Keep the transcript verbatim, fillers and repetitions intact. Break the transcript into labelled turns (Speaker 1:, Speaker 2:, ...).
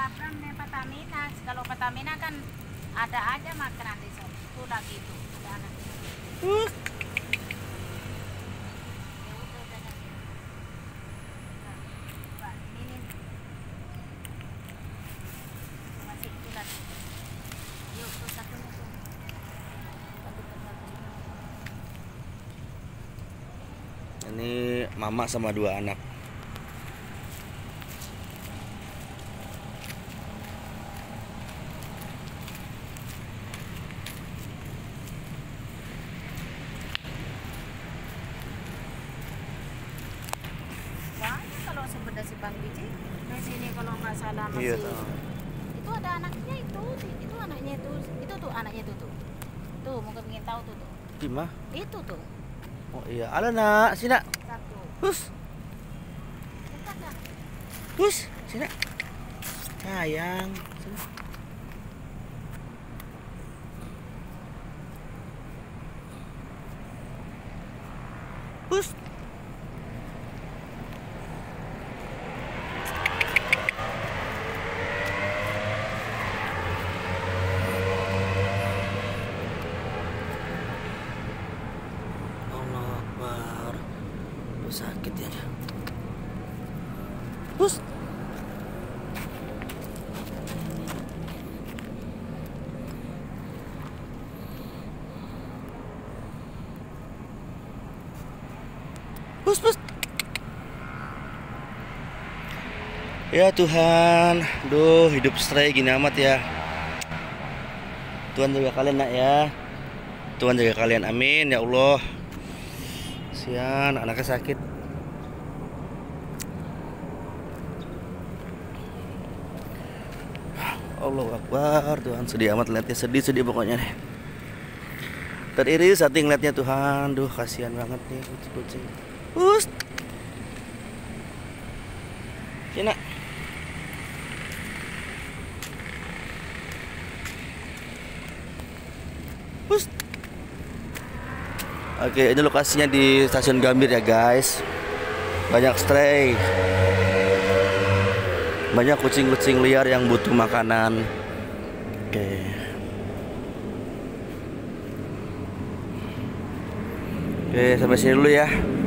Speaker 1: Kapran nih Pertamina. Kalau Pertamina kan ada aja makanan di sana. Itu lagi itu. Ada anak.
Speaker 2: Uh.
Speaker 1: Ya udah banyak. Nah, coba ini nih. Masih itu lagi. Yuk, tuh satunya tuh. Satu persatu.
Speaker 2: Ini mama sama dua anak.
Speaker 1: Banyak kalau sebenarnya si Bang Biji. Di sini kalau nggak salah masih.
Speaker 2: Iya, tahu.
Speaker 1: Itu ada anaknya itu. Itu anaknya itu. Itu tuh anaknya itu tuh. Tuh, mungkin ingin tahu tuh tuh.
Speaker 2: Di mah?
Speaker 1: Itu tuh.
Speaker 2: Oh iya, halo nak, sini nak.
Speaker 1: Satu.
Speaker 2: Hus,
Speaker 1: Dekat dah.
Speaker 2: hus, sini nak. Sayang, sini. Hus. Allah Akbar. Lu sakit ya dia. Hus. Hus, hus. Ya Tuhan, duh hidup stray gini amat ya. Tuhan jaga kalian nak ya. Tuhan jaga kalian, amin ya Allah. Sian, anaknya sakit. Allahu Akbar, Tuhan sedih amat lihatnya, sedih-sedih pokoknya nih. Teriris hati ngeliatnya Tuhan, duh kasihan banget nih kucing-kucing. Hus. Sini nak. Hus. Oke, ini lokasinya di stasiun Gambir ya guys. Banyak stray, banyak kucing-kucing liar yang butuh makanan. Oke. Oke, sampai sini dulu ya.